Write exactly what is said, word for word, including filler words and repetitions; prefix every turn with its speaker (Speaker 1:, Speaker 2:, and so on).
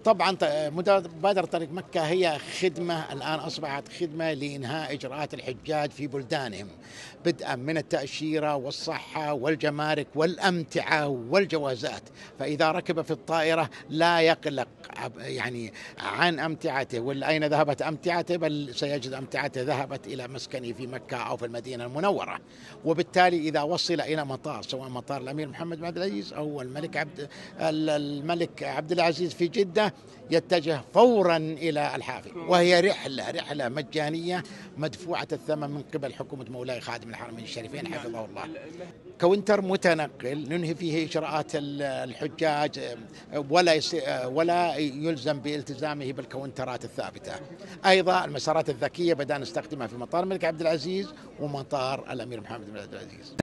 Speaker 1: طبعا مبادرة طريق مكة هي خدمة، الآن أصبحت خدمة لإنهاء إجراءات الحجاج في بلدانهم، بدءا من التأشيرة والصحة والجمارك والأمتعة والجوازات. فإذا ركب في الطائرة لا يقلق يعني عن أمتعته ولا أين ذهبت أمتعته، بل سيجد أمتعته ذهبت إلى مسكنه في مكة أو في المدينة المنورة. وبالتالي إذا وصل إلى مطار، سواء مطار الأمير محمد بن عبد العزيز أو الملك عبد الملك عبد العزيز في جدة، يتجه فورا إلى الحافل، وهي رحلة رحلة مجانية مدفوعة الثمن من قبل حكومة مولاي خادم الحرمين الشريفين حفظه الله. كونتر متنقل ننهي فيه إجراءات الحجاج، ولا ولا يلزم بالتزامه بالكونترات الثابتة. أيضا المسارات الذكية بدأنا نستخدمها في مطار الملك عبد العزيز ومطار الأمير محمد بن عبد العزيز.